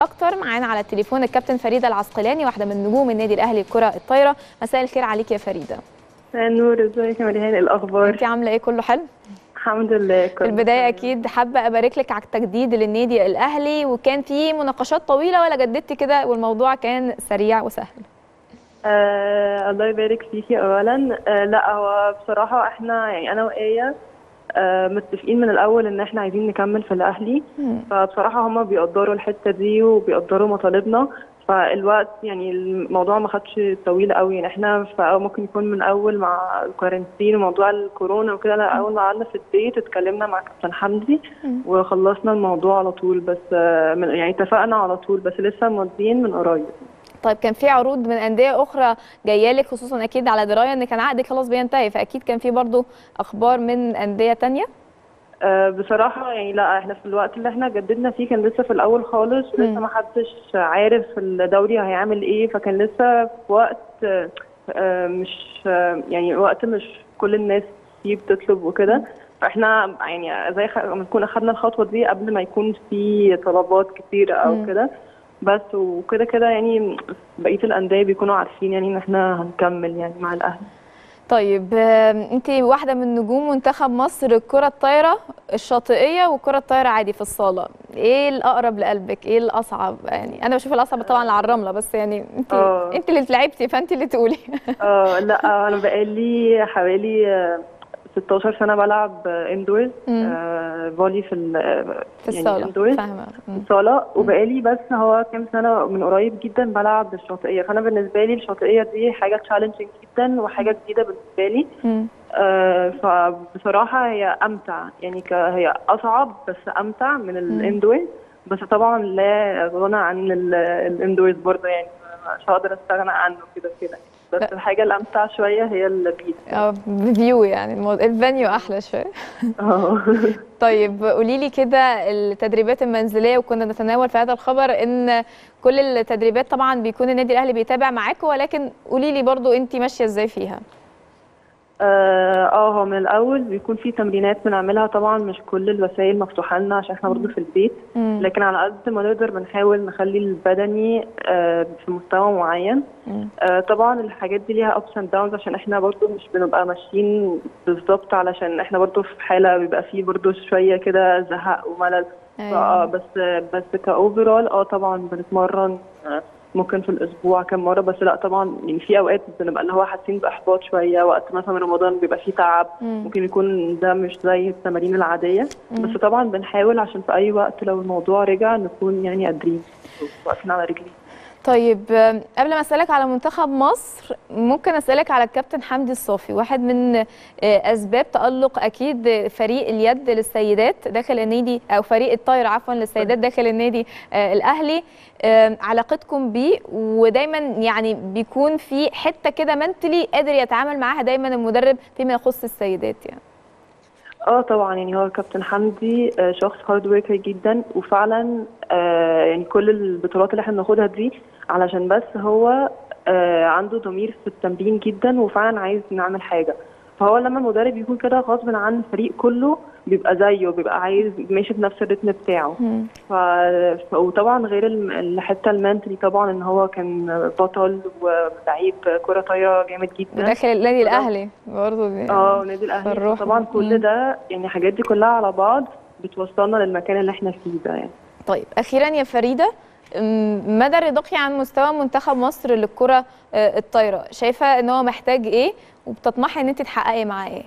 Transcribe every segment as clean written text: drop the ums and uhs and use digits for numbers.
اكتر. معانا على التليفون الكابتن فريده العسقلاني، واحده من نجوم النادي الاهلي الكره الطايره. مساء الخير عليك يا فريده. مساء النور، ازيك يا مريهان؟ الاخبار؟ انت عامله ايه؟ كله حلو الحمد لله. في البدايه اكيد حابه ابارك لك على التجديد للنادي الاهلي، وكان في مناقشات طويله ولا جددتي كده والموضوع كان سريع وسهل؟ الله يبارك فيكي اولا. لا، هو بصراحه احنا يعني انا وآية متفقين من الاول ان احنا عايزين نكمل في الاهلي. فبصراحه هما بيقدروا الحته دي وبيقدروا مطالبنا، فالوقت يعني الموضوع ما خدش طويل قوي. يعني احنا ممكن يكون من اول مع الكورنتين وموضوع الكورونا وكده، لا اول ما قعدنا في البيت اتكلمنا مع كابتن حمدي وخلصنا الموضوع على طول. بس يعني اتفقنا على طول، بس لسه ماضيين من قريب. طيب كان في عروض من انديه اخرى جايه لك، خصوصا اكيد على درايه ان كان عقدك خلاص بينتهي، فاكيد كان في برضو اخبار من انديه ثانيه؟ بصراحه يعني لا، احنا في الوقت اللي احنا جددنا فيه كان لسه في الاول خالص، لسه ما حدش عارف الدوري هيعمل ايه، فكان لسه في وقت مش يعني وقت مش كل الناس فيه بتطلب وكده. فاحنا يعني زي ما نكون اخدنا الخطوه دي قبل ما يكون في طلبات كتيره او كده. بس وكده كده يعني بقيه الانديه بيكونوا عارفين يعني ان احنا هنكمل يعني مع الاهلي. طيب انت واحده من نجوم منتخب مصر الكره الطايره الشاطئيه والكره الطايره عادي في الصاله، ايه الاقرب لقلبك؟ ايه الاصعب؟ يعني انا بشوف الاصعب طبعا اللي على الرمله، بس يعني انت اللي لعبتي فانت اللي تقولي. لا، انا بقالي حوالي 16 سنه بلعب اندورز فولي في الصاله يعني اندورز في الصاله، وبقالي بس هو كام سنه من قريب جدا بلعب الشاطئيه. فانا بالنسبه لي الشاطئيه دي حاجه تشالنجينج جدا وحاجه جديده بالنسبه لي. فبصراحه هي امتع، يعني هي اصعب بس امتع من الاندورز. بس طبعا لا غنى عن الاندورز برضه، يعني مش هقدر استغنى عنه كده كده. بس الحاجه الامتع شويه هي البيت. فيو يعني الفانيو احلى شويه. طيب قولي لي كده التدريبات المنزليه، وكنا نتناول في هذا الخبر ان كل التدريبات طبعا بيكون النادي الاهلي بيتابع معاكم، ولكن قولي لي برضو انت ماشيه ازاي فيها؟ هو من الاول بيكون في تمرينات بنعملها، طبعا مش كل الوسائل مفتوحه لنا عشان احنا برضه في البيت، لكن على قد ما نقدر بنحاول نخلي البدني في مستوى معين. طبعا الحاجات دي ليها ups and downs عشان احنا برضه مش بنبقى ماشيين بالظبط، علشان احنا برضه في حاله بيبقى فيه برضه شويه كده زهق وملل. بس كاوفرول طبعا بنتمرن ممكن في الاسبوع كم مره. بس لا طبعا يعني في اوقات بنبقى اللي هو حاسين باحباط شويه، وقت مثلا رمضان بيبقى فيه تعب، ممكن يكون ده مش زي التمارين العاديه. بس طبعا بنحاول عشان في اي وقت لو الموضوع رجع نكون يعني قادرين واقفين على رجلين. طيب قبل ما اسالك على منتخب مصر، ممكن اسالك على الكابتن حمدي الصافي، واحد من اسباب تالق اكيد فريق اليد للسيدات داخل النادي، او فريق الطايره عفوا للسيدات داخل النادي الاهلي. علاقتكم بيه، ودايما يعني بيكون في حته كده منتلي قادر يتعامل معاها دايما المدرب فيما يخص السيدات يعني. طبعا يعني هو كابتن حمدي شخص هارد وركر جدا، وفعلا يعني كل البطولات اللي احنا بناخدها دي علشان بس هو عنده ضمير في التمرين جدا، وفعلا عايز نعمل حاجه. فهو لما المدرب يكون كده غصب عن الفريق كله بيبقى زيه، بيبقى عايز ماشي بنفس الريتم بتاعه. وطبعا غير الحته المنتلي طبعا ان هو كان بطل ولعيب كره طايره جامد جدا وداخل النادي الاهلي برضه النادي الاهلي. طبعا كل ده يعني الحاجات دي كلها على بعض بتوصلنا للمكان اللي احنا فيه ده يعني. طيب اخيرا يا فريده، مدى رضاكي عن مستوى منتخب مصر للكره الطايره؟ شايفه ان هو محتاج ايه وبتطمحي ان انت تحققي معاه ايه؟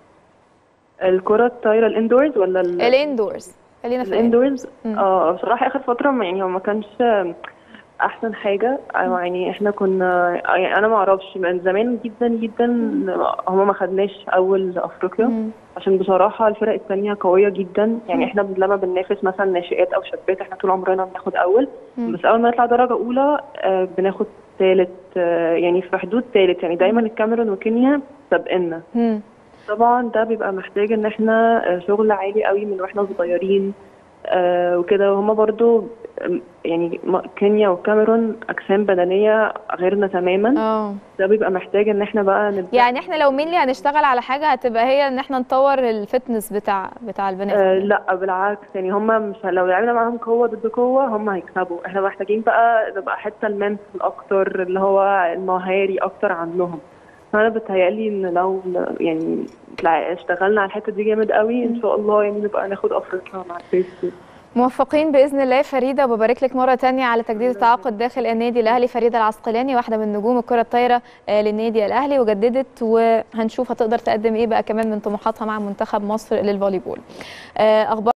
الكره الطايره الاندورز ولا الاندورز؟ خلينا في الاندورز. بصراحه اخر فتره يعني هو ما كانش احسن حاجه. يعني احنا كنا يعني انا ما اعرفش من زمان جدا جدا هما ما خدناش اول افريقيا عشان بصراحه الفرق الثانيه قويه جدا. يعني احنا لما بننافس مثلا ناشئات او شابات احنا طول عمرنا بناخد اول، بس اول ما نطلع درجه اولى بناخد ثالث، يعني في حدود ثالث. يعني دايما الكاميرون وكينيا سابقنا. طبعا ده بيبقى محتاج ان احنا شغل عالي قوي من واحنا صغيرين وكده. وهما برضو يعني كينيا والكاميرون اجسام بدنيه غيرنا تماما. ده بيبقى محتاج ان احنا بقى نبدأ. يعني احنا لو مين اللي هنشتغل على حاجه هتبقى هي ان احنا نطور الفتنس بتاع البنات. لا بالعكس، يعني هم مش لو لعبنا معاهم قوه ضد قوه هم هيكسبوا. احنا محتاجين بقى نبقى حته المنتل اكتر، اللي هو المهاري اكتر عنهم. فانا بتهيألي ان لو يعني اشتغلنا على الحته دي جامد قوي ان شاء الله يعني نبقى ناخد افريقيا مع الفيس. موفقين باذن الله فريده، وببارك لك مره ثانيه على تجديد التعاقد داخل النادي الاهلي. فريده العسقلاني واحده من نجوم الكره الطايره للنادي الاهلي، وجددت وهنشوف هتقدر تقدم ايه بقى كمان من طموحاتها مع منتخب مصر للفوليبول. اخبار